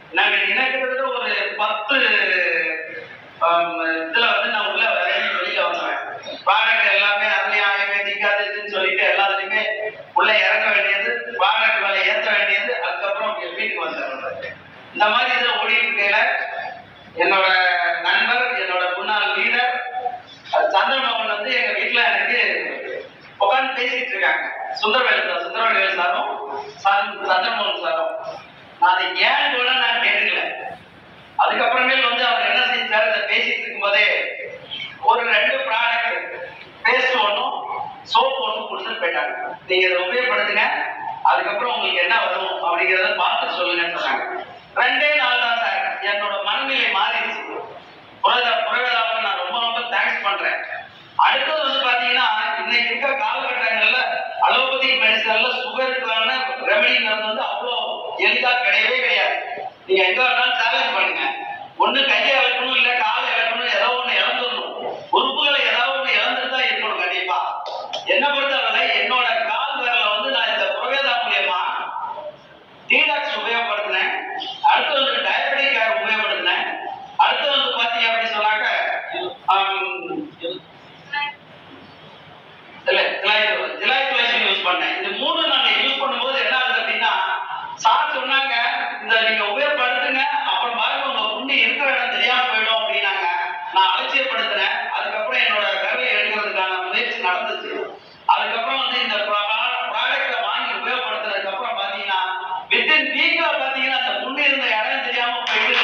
நாங்க கிட்டத்தட்ட ஒரு 10 இதுல வந்து நான் உள்ள வெளியில வந்தேன். ப்ராடக்ட் எல்லாமே அதுலயும் ஆயுர்வேதிக் அது இதுன்னு சொல்லிட்டு எல்லாத்துலயுமே உள்ள இறங்க வேண்டியது, ப்ராடக்ட் மேல ஏற்ற வேண்டியது, அதுக்கப்புறம் வீட்டுக்கு வந்துடுறேன். இந்த மாதிரி இதை ஓடிட்டு இருக்கையில என்னோட நண்பர், என்னோட முன்னாள் லீடர் சந்திரமோகன் வந்து எங்க வீட்டுல எனக்கு உட்காந்து பேசிட்டு இருக்காங்க. சுந்தரவேல் சாரும் சந்திரமோகன் சாரும். நான் அதை ஏன் கூட நான் கேட்டுக்கல. அதுக்கப்புறமேல் வந்து அவர் என்ன செஞ்சாரு, அதை பேசிட்டு இருக்கும் போதே ஒரு 2 ப்ராடக்ட் பேஸ்ட் ஒன்றும் சோப் ஒன்றும் கொடுத்துட்டு போயிட்டாங்க. நீங்க இதை உபயோகப்படுத்துங்க, அதுக்கப்புறம் உங்களுக்கு என்ன வரும் அப்படிங்கிறத பார்த்து சொல்லுங்கன்னு சொன்னாங்க. 2 நாள் தான் சார் என்னோட மனநிலை மாறிடுச்சு. புரவேதாவுக்கு நான் ரொம்ப ரொம்ப தேங்க்ஸ் பண்றேன். அடுத்தது வந்து பாத்தீங்கன்னா இன்னைக்கு இருக்க காலகட்டங்கள்ல அலோபதிக் மெடிசன்ல சுகருக்கான ரெமெடிங்கிறது வந்து அவ்வளோ எளிதா கிடையவே கிடையாது. நீங்க எங்க வேணாலும் சேலஞ்ச் பண்ணுங்க. ஒண்ணு கையை இழக்கணும், இல்ல காலை இழக்கணும், ஏதோ ஒண்ணு இழந்துடணும். உறுப்புகளை ஏதாவது ஒண்ணு இழந்துட்டு தான் இருக்கணும் கண்டிப்பா. என்ன பொறுத்தவரை என்னோட கால் விரல வந்து நான் இந்த புரவேதா மூலியமா டீடாக்ஸ் உபயோகப்படுத்தினேன். அடுத்து வந்து டயபெட்டிக் கேர் உபயோகப்படுத்தினேன். அடுத்து வந்து பாத்தீங்க அப்படின்னு சொன்னாக்க ஜிலாய்குலேஷன் யூஸ் பண்ணேன். இந்த 3 நாங்க யூஸ் பண்ணும்போது என்ன ஆகுது அப்படின்னா, சார் சொன்னாங்க இந்த நீங்க உபயோகப்படுத்துங்க, அப்புறம் பாருங்க உங்க புண்ணி இருக்கிற இடம் தெரியாம போயிடும் அப்படின்னாங்க. நான் அலட்சியப்படுத்துறேன். அதுக்கப்புறம் என்னோட கருவை எடுக்கிறதுக்கான முயற்சி நடந்துச்சு. அதுக்கப்புறம் வந்து இந்த ப்ராடக்டை வாங்கி உபயோகப்படுத்துறதுக்கு அப்புறம் பாத்தீங்கன்னா வித்தின் வீக்ல பாத்தீங்கன்னா அந்த புண்ணி இருந்த இடம் தெரியாம போயிட்டு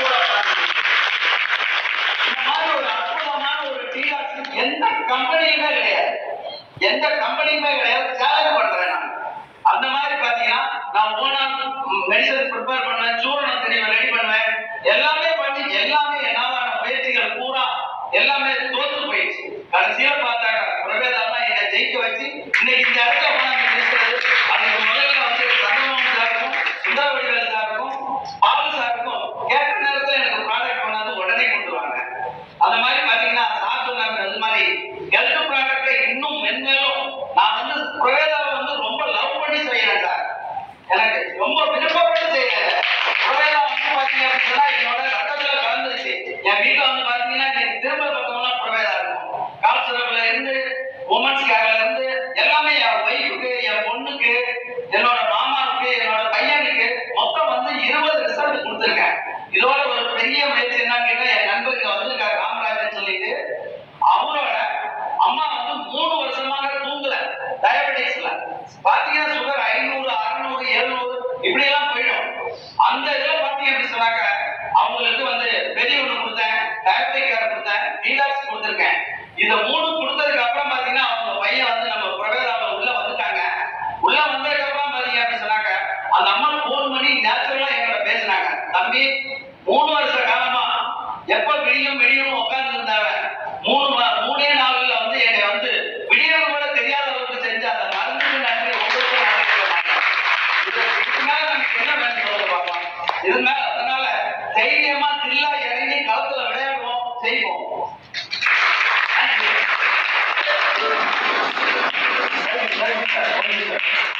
இந்த மாதிரி ஒரு அற்புதமான ஒரு டீடாக்ஸ் எந்த கம்பெனியுமே கிடையாது. எந்த கம்பெனியுமே கிடையாது. சேலஞ்ச் பண்றேன் நான். அந்த மாதிரி பாத்தீங்கன்னா நான் ஓனா மெடிசன் ப்ரிப்பேர் பண்ணுவேன், சூரணம் தெரியும் ரெடி பண்ணுவேன், எல்லாமே பண்ணி எல்லாமே என்னாலான முயற்சிகள் பூரா எல்லாமே தோத்து போயிடுச்சு. கடைசியா பார்த்தாங்க பிரவேதாமா என்னை ஜெயிக்க வச்சு இன்னைக்கு இந்த இடத்துல போனாங்க பேசுறது. அதுக்கு முதல்ல வந்து சந்திரமோகன் சாருக்கும் சுந்தரவேல் சாருக்கும் பாலு சாருக்கும் கேட்ட நேரத்தில் எனக்கு ப்ராடக்ட் பண்ணாது உடனே கொடுத்துருவாங்க. அந்த மாதிரி பாத்தீங்கன்னா சார் சொன்னாங்க அந்த மாதிரி ஹெல்த் ப்ராடக்டை இன்னும் மென்மேலும் நான் வந்து பிரவேதாவை வந்து ரொம்ப லவ் பண்ணி செய்யறேன் சார். எனக்கு ரொம்ப விருப்பப்பட்டு செய்யறேன். பிரவேதா வந்து பாத்தீங்க அப்படின்னா என்னோட ரத்தத்துல கலந்துருச்சு. என் வீட்டுல வந்து பாத்தீங்கன்னா எனக்கு திரும்ப பக்கம்லாம் பிரவேதா இருக்கும். கால் சிறப்புல இருந்து உமன்ஸ் கேர்ல இருந்து எல்லாமே என் ஒய்ஃபுக்கு, என் பொண்ணுக்கு, என்னோட மாமாவுக்கு, என்னோட பையனுக்கு மொத்தம் வந்து 20 ரிசல்ட் கொடுத்துருக்கேன். இதோட ஒரு பெரிய முயற்சி என்னன்னு கேட்டா என் நண்பருக்கு வந்திருக்காரு ராமராஜன் சொல்லிட்டு, அவரோட அம்மா வந்து 3 வருஷமாக தூங்கல. டயபெட்டிக்ஸ்ல பாத்தீங்கன்னா சுகர் 500, 600, 700 இப்படி எல்லாம் போயிடும். அந்த இதுல பாத்தீங்க அப்படின்னு சொன்னாக்க அவங்களுக்கு வந்து பெரிய ஒண்ணு கொடுத்தேன், டயபெட்டிக் கேர் கொடுத்தேன், டீடாக்ஸ் கொடுத்துருக்கேன். இதை 3 கொடுத்ததுக்கு அப்புறம் பாத்தீங்கன்னா அவங்க பையன் வந்து நம்ம பிரவேதாவில் உள்ள வந்துட்டாங்க. உள்ள வந்ததுக்கு அப்புறம் பாத்தீங்க அப்படின்னு சொன்னாக்க அந்த அம்மா 4 மணி நேச்சுரலா எங்கிட்ட பேசினாங்க. தம்பி 3 வருஷ காலமா எப்ப விடியும் உட்கார்ந்து இருந்தாங்க. 3 நாள்ல வந்து என்னை வந்து விடியறது கூட தெரியாத அளவுக்கு செஞ்சு அந்த மருந்துக்கு நன்றி உங்களுக்கு இதுக்கு மேல நமக்கு என்ன வேணும் சொல்ல பார்க்கலாம். இது மேல அதனால தைரியமா தில்லா இறங்கி களத்துல விளையாடுவோம், செய்வோம்.